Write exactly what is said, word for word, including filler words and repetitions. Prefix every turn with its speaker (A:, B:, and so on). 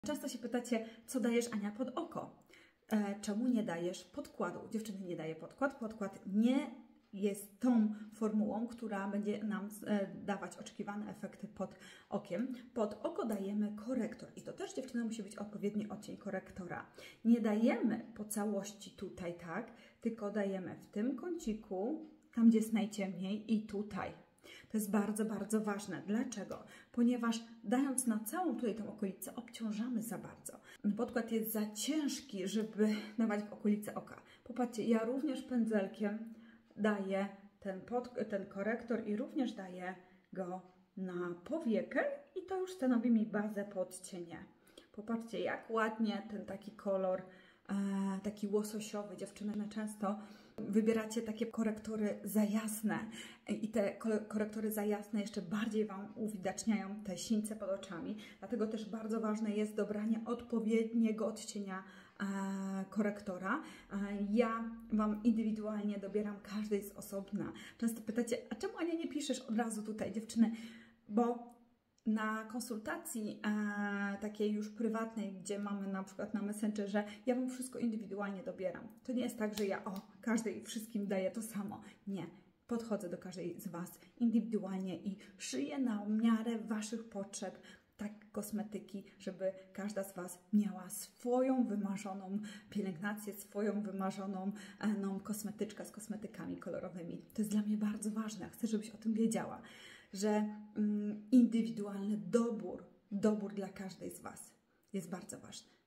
A: Często się pytacie, co dajesz, Ania, pod oko? E, czemu nie dajesz podkładu? Dziewczyny, nie daje podkład. Podkład nie jest tą formułą, która będzie nam e, dawać oczekiwane efekty pod okiem. Pod oko dajemy korektor i to też, dziewczyny, musi być odpowiedni odcień korektora. Nie dajemy po całości tutaj, tak, tylko dajemy w tym kąciku, tam gdzie jest najciemniej, i tutaj. To jest bardzo, bardzo ważne. Dlaczego? Ponieważ dając na całą tutaj tę okolicę, obciążamy za bardzo. Podkład jest za ciężki, żeby dawać w okolice oka. Popatrzcie, ja również pędzelkiem daję ten, pod, ten korektor i również daję go na powiekę i to już stanowi mi bazę pod cienie. Popatrzcie, jak ładnie ten taki kolor, e, taki łososiowy. Dziewczyny, często wybieracie takie korektory za jasne i te korektory za jasne jeszcze bardziej Wam uwidaczniają te sińce pod oczami. Dlatego też bardzo ważne jest dobranie odpowiedniego odcienia e, korektora. E, ja Wam indywidualnie dobieram, każdej z osobna. Często pytacie, a czemu, Ania, nie piszesz od razu tutaj, dziewczyny? Bo na konsultacji e, takiej już prywatnej, gdzie mamy na przykład na Messengerze, ja Wam wszystko indywidualnie dobieram. To nie jest tak, że ja o każdej wszystkim daję to samo. Nie. Podchodzę do każdej z Was indywidualnie i szyję na miarę Waszych potrzeb tak kosmetyki, żeby każda z Was miała swoją wymarzoną pielęgnację, swoją wymarzoną no, kosmetyczkę z kosmetykami kolorowymi. To jest dla mnie bardzo ważne. Chcę, żebyś o tym wiedziała, że mm, indywidualny dobór, dobór dla każdej z Was jest bardzo ważny.